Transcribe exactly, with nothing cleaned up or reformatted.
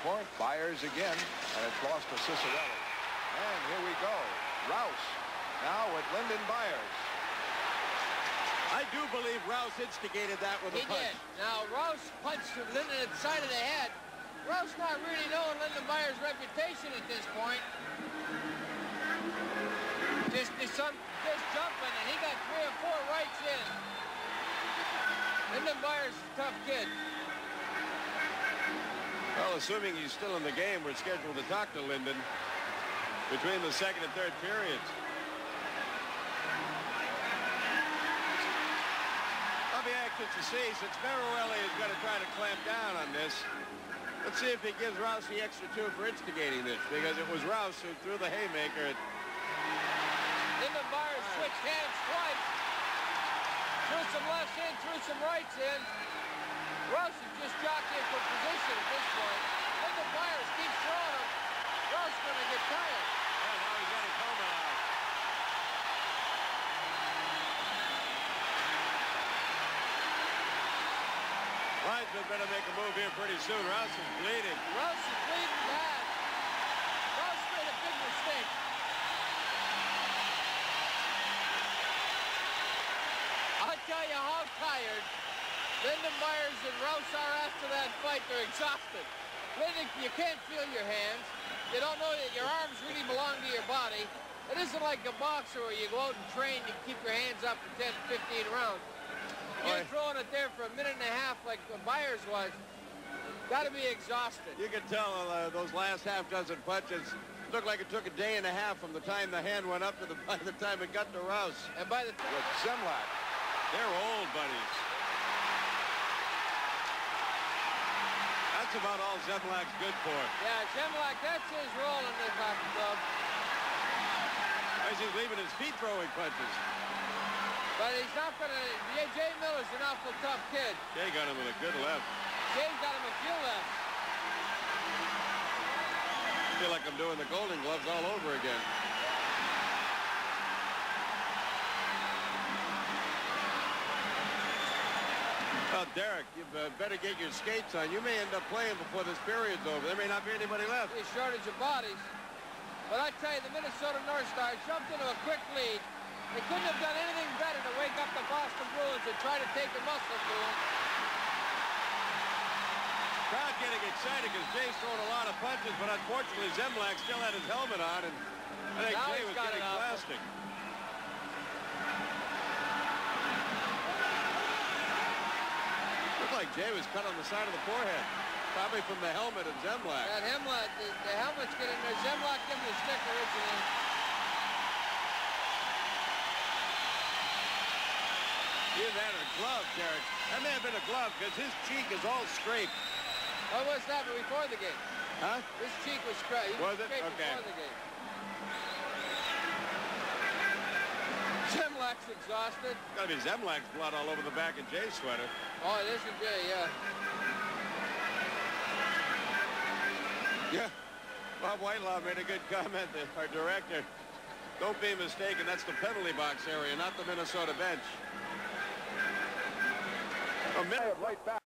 fourth. Byers again, and it's lost to Cicerelli. And here we go. Rouse now with Lyndon Byers. I do believe Rouse instigated that with a He punch. did. Now, Rouse punched Lyndon at the side of the head. Rouse not really knowing Lyndon Byers' reputation at this point. Just, just, some, just jumping, and he got three or four rights in. Lyndon Byers is a tough kid. Well, assuming he's still in the game, we're scheduled to talk to Lyndon between the second and third periods. I'll be anxious to see, since Merrielli is going to try to clamp down on this. Let's see if he gives Rouse the extra two for instigating this, because it was Rouse who threw the haymaker at... Lyndon Byers switched hands twice. Threw some lefts in, threw some rights in. Rouse is just jockeying for position at this point. Lyndon Byers keeps throwing him. Rouse is going to get tired. Oh, now he's got his helmet out. Linesman better make a move here pretty soon. Rouse is bleeding. Rouse is bleeding bad. Rouse made a big mistake. I'll tell you how tired Lyndon Byers and Rouse are after that fight. They're exhausted. Lyndon, you can't feel your hands. You don't know that your arms really belong to your body. It isn't like a boxer where you go out and train, you keep your hands up for ten, fifteen rounds. You're Boy. throwing it there for a minute and a half like Byers was. Got to be exhausted. You can tell uh, those last half dozen punches looked like it took a day and a half from the time the hand went up to the, by the time it got to Rouse. And by the time... With Zemlak. They're old buddies. That's about all Zemlak's good for. Yeah, Zemlak, that's his role in this hockey club. As he's leaving his feet throwing punches. But he's not going to... Jay Miller's an awful tough kid. Jay got him with a good left. Jay's got him a few left. I feel like I'm doing the Golden Gloves all over again. Well, Derek, you uh, better get your skates on. You may end up playing before this period's over. There may not be anybody left. A shortage of bodies. But I tell you, the Minnesota North Stars jumped into a quick lead. They couldn't have done anything better to wake up the Boston Bruins and try to take the muscle to them. Crowd getting excited because Jay's throwing a lot of punches, but unfortunately Zemlak still had his helmet on, and I think Now Jay he's was got getting it off. plastic. Looked like Jay was cut on the side of the forehead, probably from the helmet of Zemlak. That helmet, the, the helmet's getting there. Zemlak gave him the stick originally. Either that or a glove, Derek. That may have been a glove because his cheek is all scraped. What was that before the game? Huh? His cheek was scraped. He Was it? scraped Okay. before the game. Zemlak's exhausted. Gotta be Zemlak's blood all over the back of Jay's sweater. Oh, this is Jay, yeah. Yeah. Bob Whitelaw made a good comment, the- our director. Don't be mistaken, that's the penalty box area, not the Minnesota bench. A minute right back.